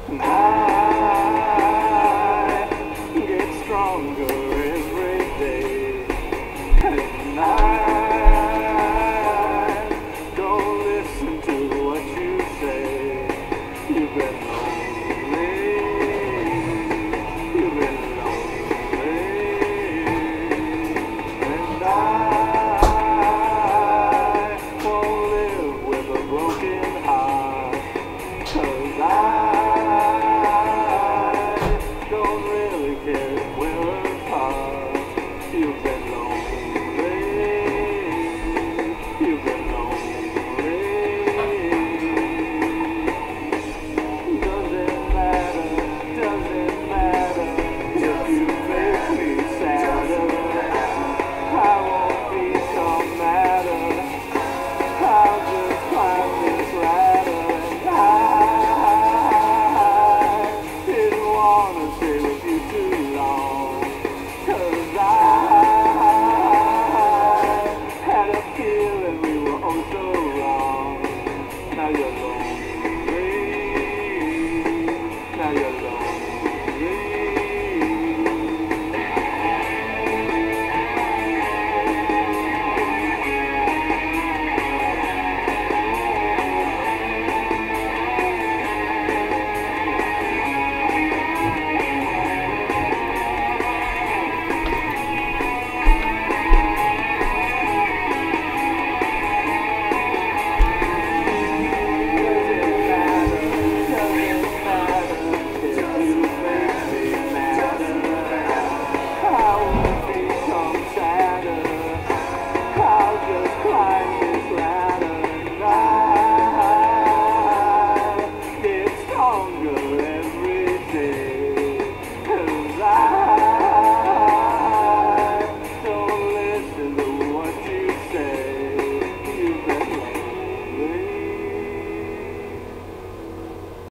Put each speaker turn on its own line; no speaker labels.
And I get stronger every day. And I don't listen to what you say. You've been lonely. You've been lonely. And I won't live with a broken heart. 'Cause I don't really care if we're apart. You've been lonely. You've been lonely. Doesn't matter if you make me sadder. I won't become madder. I'll just climb this ladder. And I didn't wanna stay with you too long. 'Cause I had a feeling we were oh so wrong. Now you're lonely. Now you're lonely. Stronger every day.